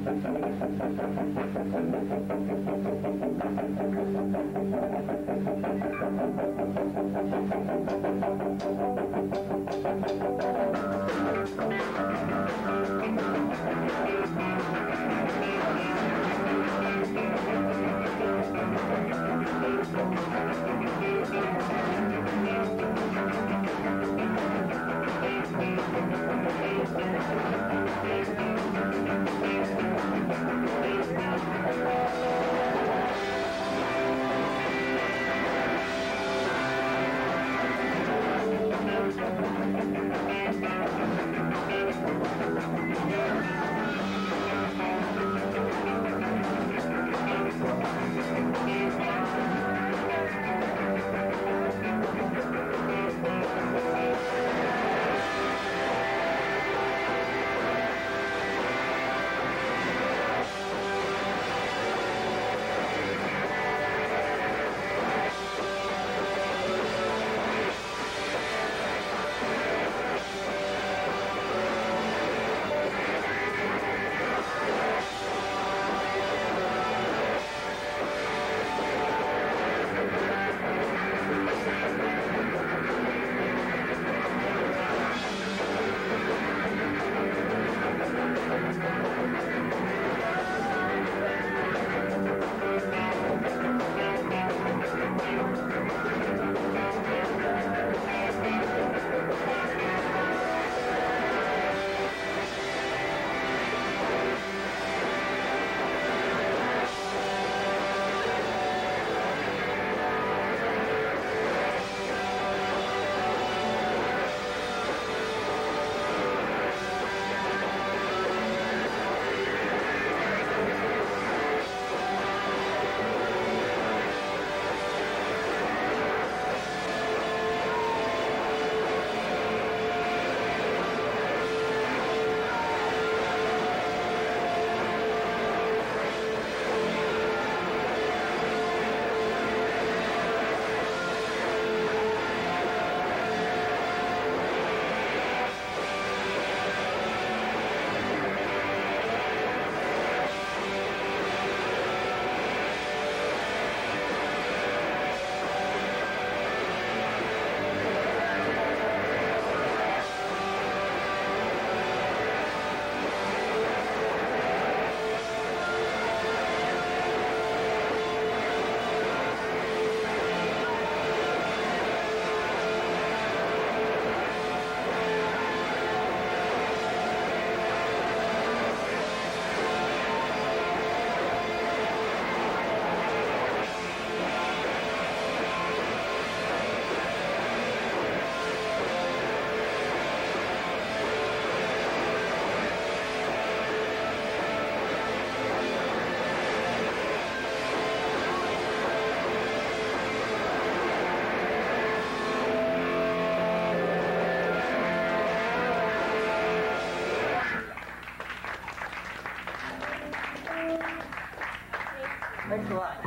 Thanks a lot.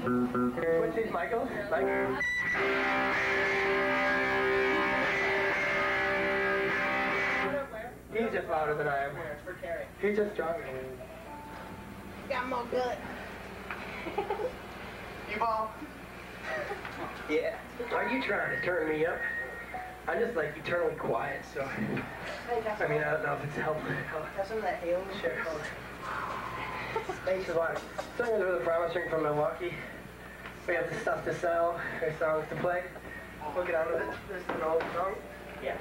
What's his Michael? Michael? He's just louder than I am. He's just stronger. Got more gut. You ball? Yeah. Are you trying to turn me up? I'm just like eternally quiet, so. I mean, I don't know if it's helpful. Have some of that ale. Sure. Thanks a lot. Singers are really promising from Milwaukee. We have the stuff to sell, there's songs to play. We'll get on with it. This is an old song. Yeah.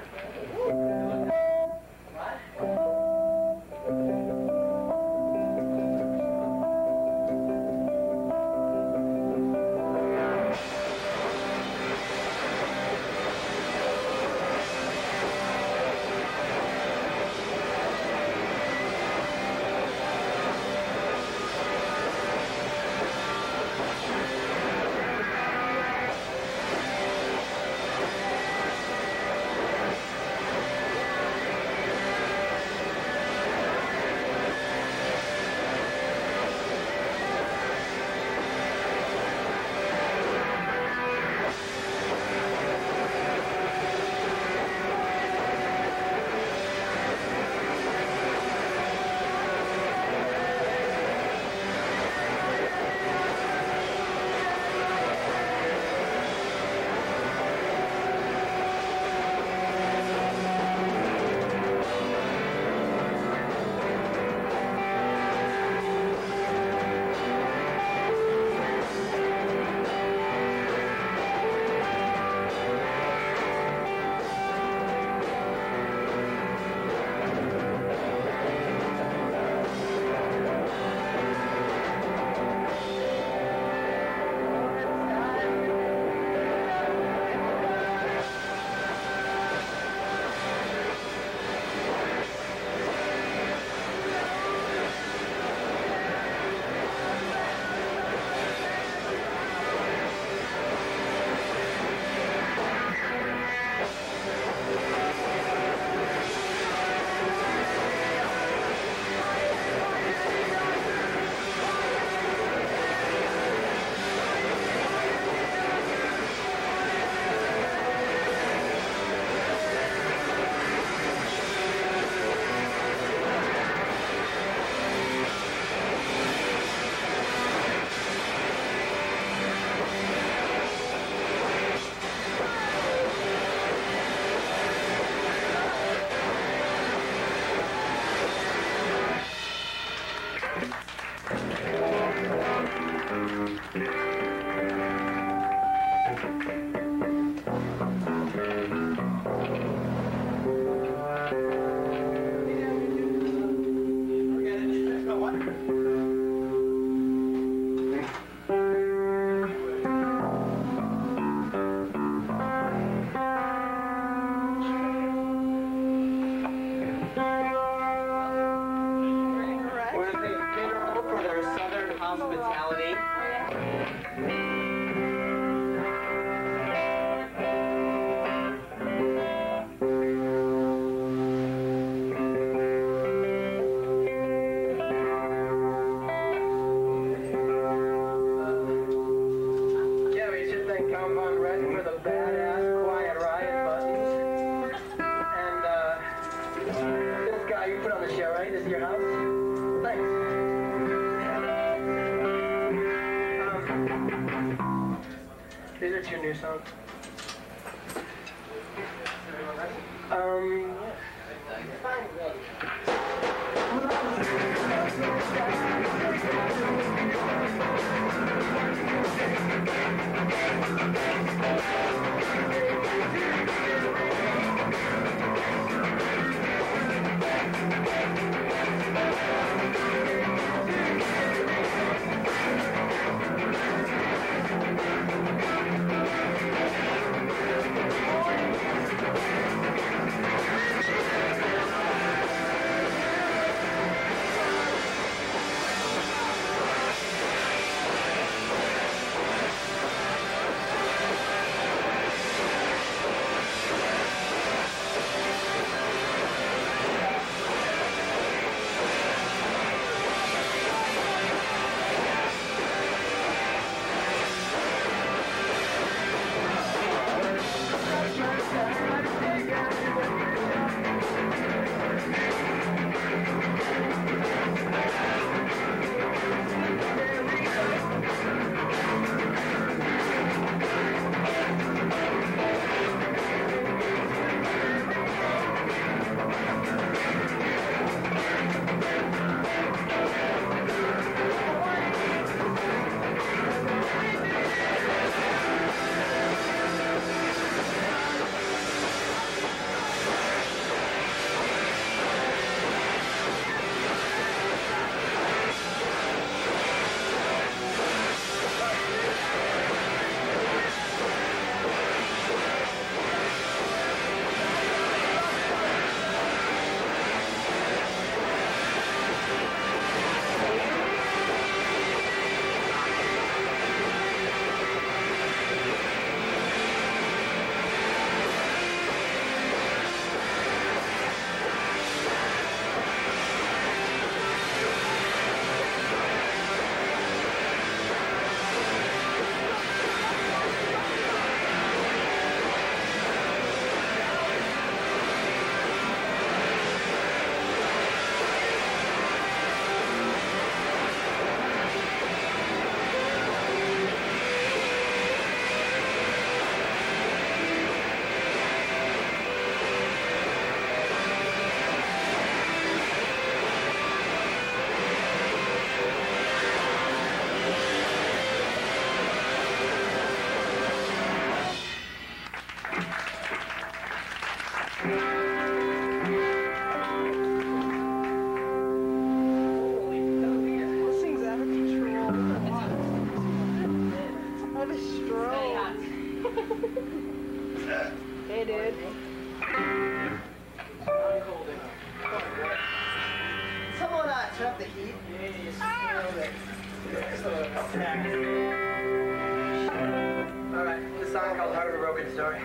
mentality. Yeah, we should thank Compound Red for the badass Quiet Riot buttons. And, this guy you put on the show, right? This is your house? Thanks. These are 2 new songs. Hey, dude. Someone turn up the heat. Alright, this song called Heart of a Broken Story.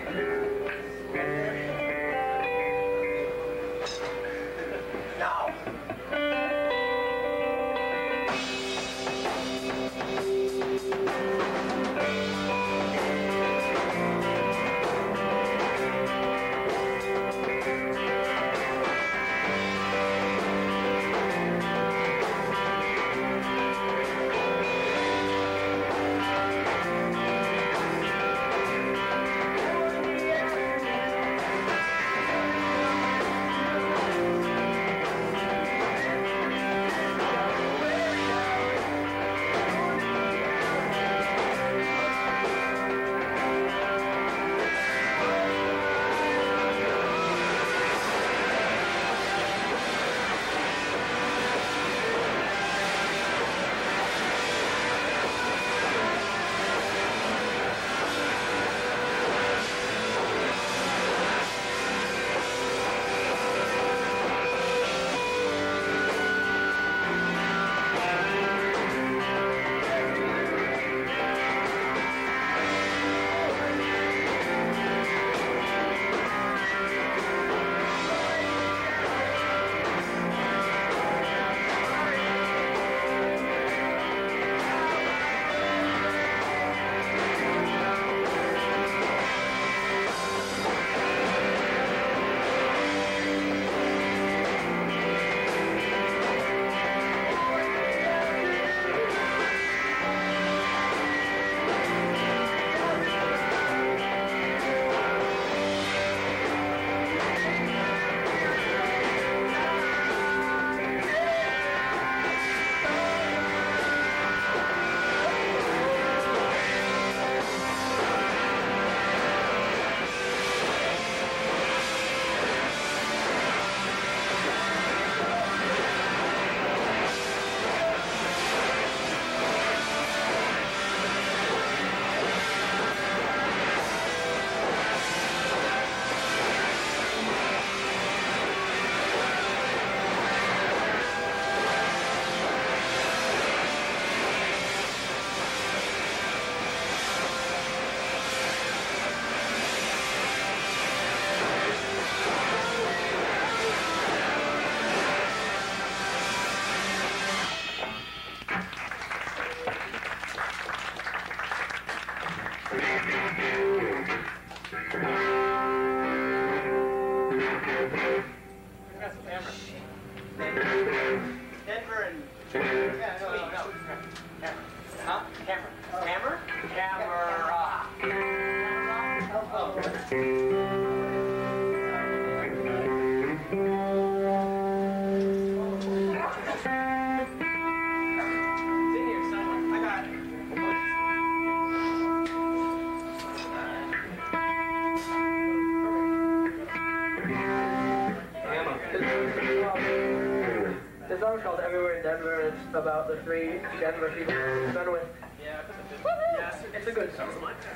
No! Denver and... Yeah, no. Camera. Huh? Camera. Camera? It's in here somewhere. I got it. This song's called Everywhere in Denver, and it's about the 3 Denver people we've been with. Yeah, It's a good song.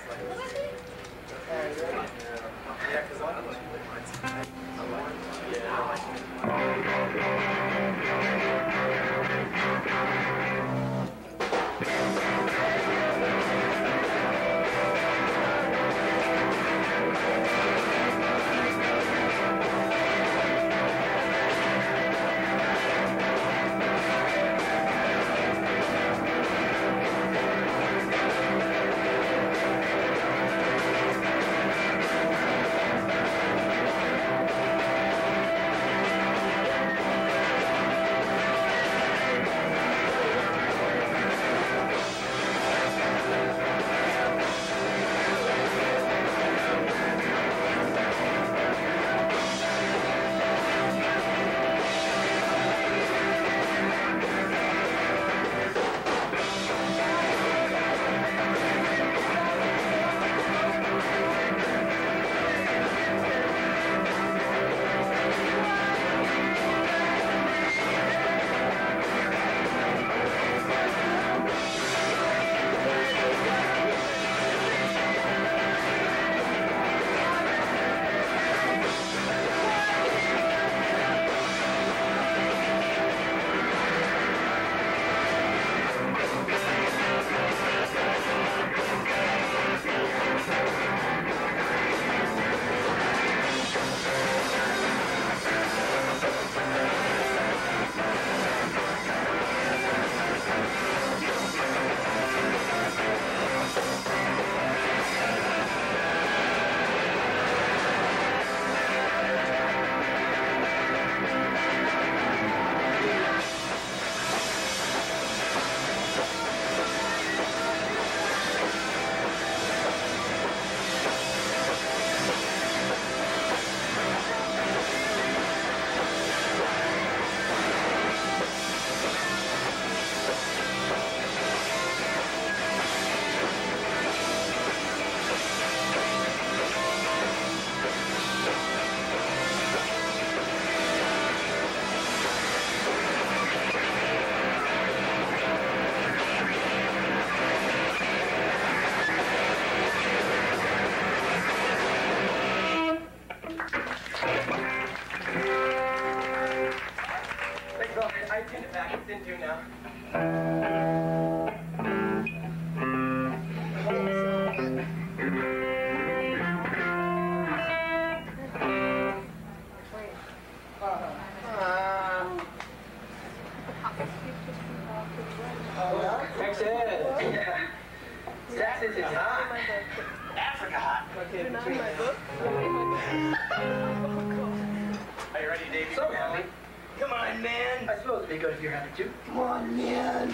I tuned it back. It's in tune now. Texas. Yeah. Texas is hot. Africa hot. Okay, Not in my book. Are you ready, Davey? So happy. Come on, man. I suppose it'd be good if you're happy too. Come on, man.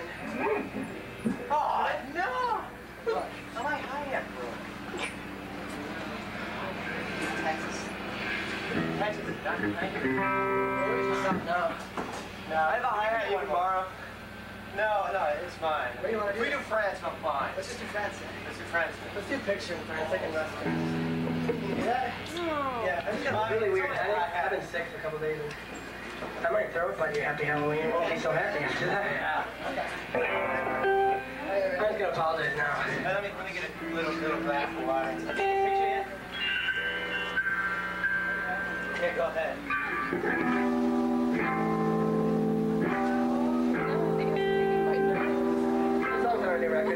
mind. Oh, no! What? How my hi-hat broke? Texas. Texas is done, thank you. No. No, I have a hi-hat you can borrow. No, it's fine. What do you want to do? We do France, I'm fine. Let's just do France then. Let's do France. Let's do a picture in France, like in Western. Can you do that? Yeah, It's really weird. I've been sick for a couple days. I might throw up on you. Happy Halloween. Won't be so happy after that. Yeah. I'm just gonna apologize now. Let me get a little glass of water. Have you taken a picture yet? Yeah, go ahead. This song's on our new record.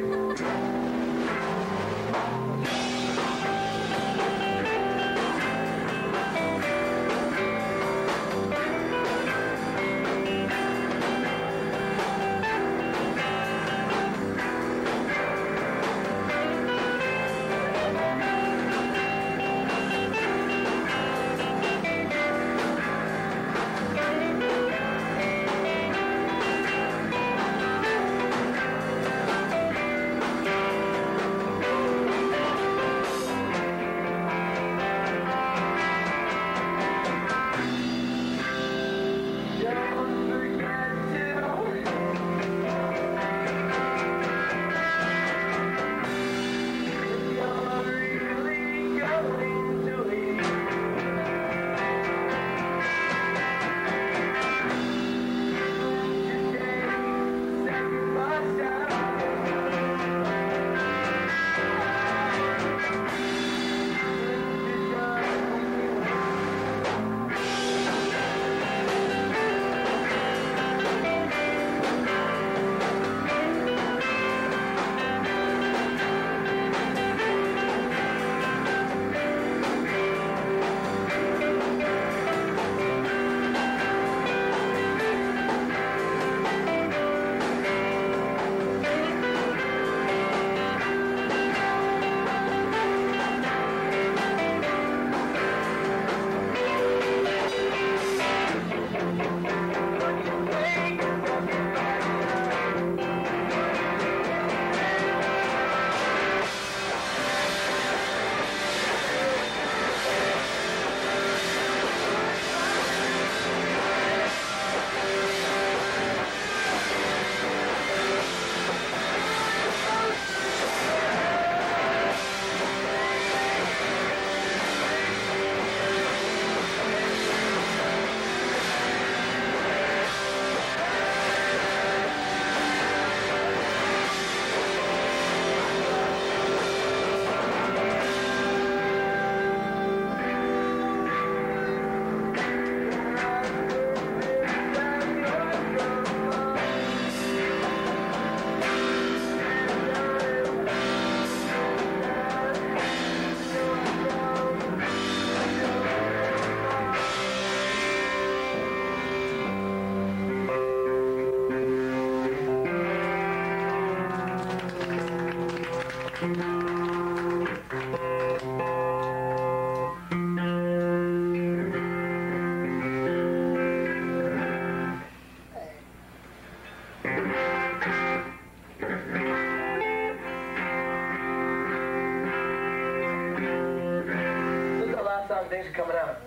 Thanks for coming out.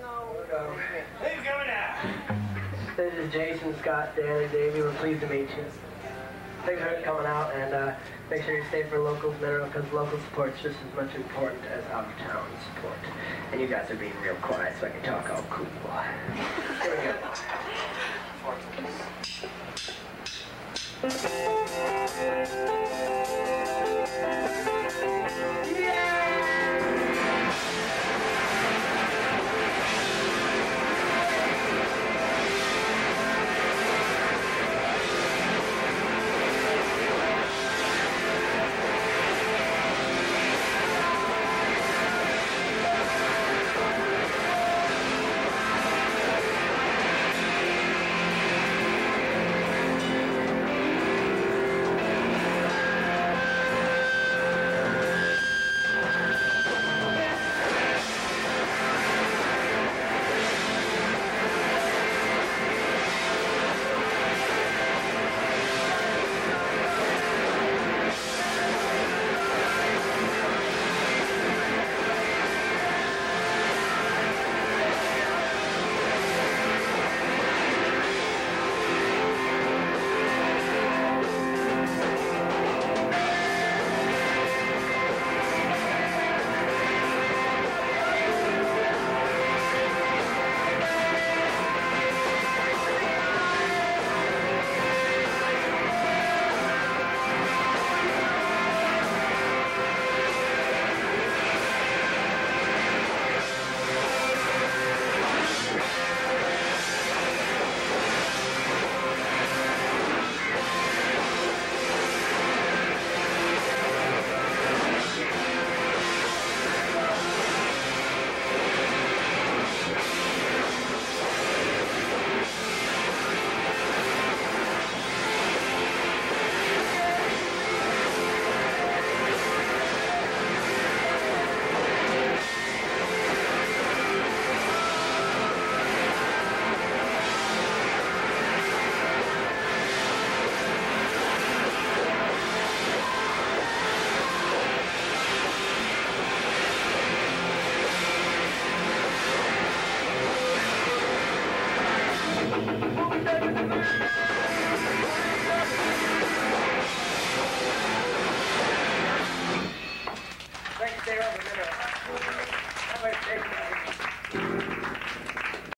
Who's coming out? This is Jason, Scott, Dan, and Davey. We're pleased to meet you. Thanks for coming out, and make sure you stay for locals mineral, because local support's just as much important as out-of-town support. And you guys are being real quiet, so I can talk all cool. Here we go.